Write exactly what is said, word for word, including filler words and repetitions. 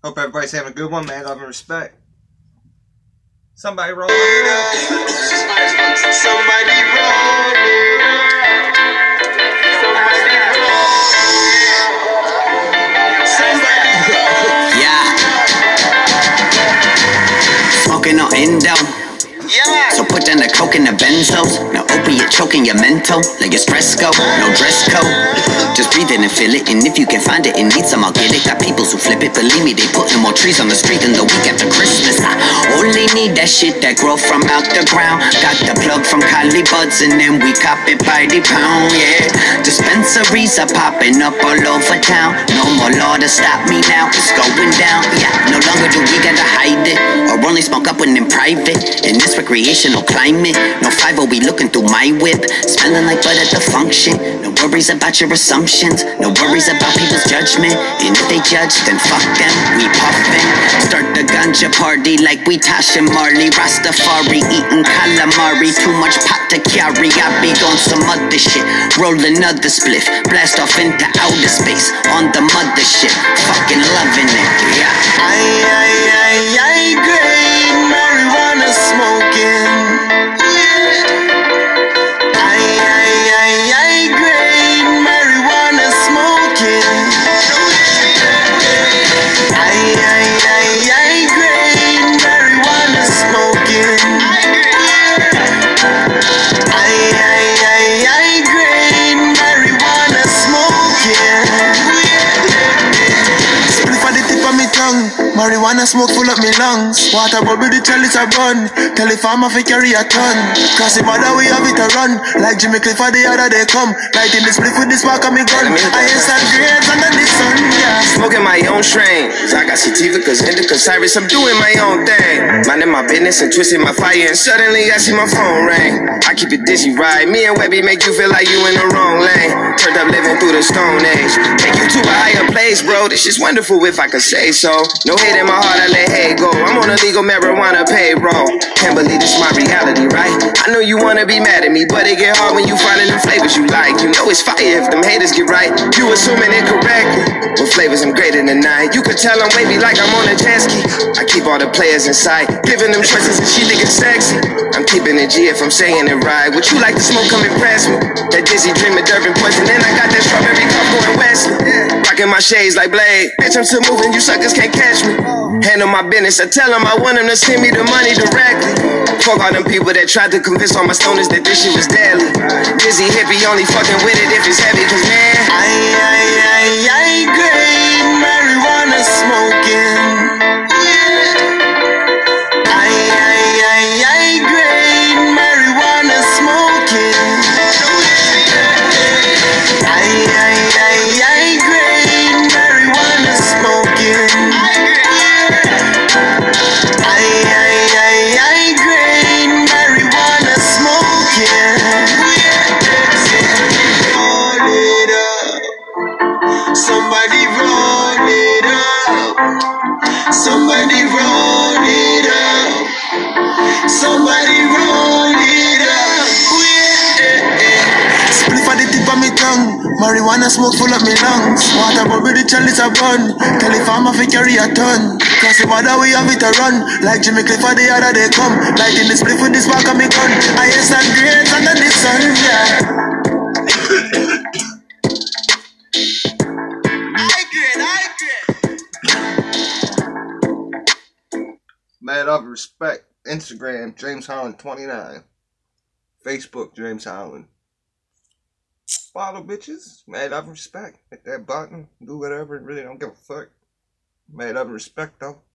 Hope everybody's having a good one, man. Love and respect. Somebody roll it up. Somebody roll it up. Somebody roll. Somebody roll. Yeah. Smoking on Indo. Yeah. So put down the coke in the benzos. No opiate choking your mental. Like your stress go, no dress code. Just breathe it and feel it. And if you can find it and need some, I'll get it. Got people who flip it. Believe me, they putting more trees on the street than the week after Christmas. I only need that shit that grow from out the ground. Got the plug from Cali Buds and then we cop it by the pound, yeah. Dispensaries are popping up all over town. No more law to stop me now. It's going down, yeah. No longer do we gotta hide it or only smoke up when in private. In this recreational climate, no five oh, we looking through my whip. Smelling like butt at the function. No worries about your assumptions. No worries about people's judgment. And if they judge, then fuck them. We puffin'. Start the ganja party like we Tasha Marley. Rastafari eating calamari. Too much pot to carry. I be on some other shit. Roll another spliff. Blast off into outer space. On the mothership. Fucking loving it. Yeah. I, I, I, I, great marijuana smoking. I, I, I, I, great marijuana smoking. I, I, I, I, great marijuana smoking. I, I, I, I, great marijuana smoking. Spliff at the tip of me tongue. Marijuana smoke full up me lungs. Water bubble the chalice a bun. Tell the farmer fi carry a ton. Cause the mother we have it a run. Like Jimmy Clifford the other day come. Lighting the spliff with the spark of me gun. I instant grades under the sun, yeah. Smoking my own strain. I got sativicas, indicas, Cyrus. I'm doing my own thing. Minding my business and twisting my fire. And suddenly I see my phone ring. I keep it dizzy, right? Me and Webby make you feel like you in the wrong lane. Turned up living through the stone age. Take you to a higher place, bro. This shit's wonderful if I could say so. No hate in my heart, I let hate go. I'm on a legal marijuana payroll. Can't believe this my reality, right? I know you wanna be mad at me, but it get hard when you finding them flavors you like. You know it's fire if them haters get right. You assuming it correctly. What flavors I'm greater than nine? You could tell I'm wavy like I'm on a jet ski. I keep all the players in sight, giving them choices and she think it's sexy. I'm keeping it G if I'm saying it right. Would you like to smoke? Come impress me. That dizzy dream of Durban poison, then I got that strawberry cup going Wesley. Rocking my shades like Blade. Bitch, I'm still moving, you suckers can't catch me. Handle my business, I tell them I want them to send me the money directly. Fuck all them people that tried to convince all my stoners that this shit was deadly. Dizzy hippie only fucking with it if it's heavy, cause man, I, I, I, I, great marijuana smoking. I, I, I, I, great marijuana smoking. I, I, I, I, great marijuana smoking. I, I, I, I, great marijuana smoking. Roll it up. Somebody roll it up. Somebody roll it up. Somebody roll it up. Spliff at the tip of me tongue. Marijuana smoke full up me lungs. Water bubble the chalice a bun. Tell the farmer fi carry a ton. Cause the mother we have it a run. Like Jimmy Clifford the other day come. Lighting the spliff with the spark of me gun. I instant grades under the sun, yeah. I grade, I grade. Mad up respect. Instagram James Holland twenty-nine. Facebook James Holland. Follow bitches. Mad up respect. Hit that button. Do whatever. Really don't give a fuck. Mad up respect though.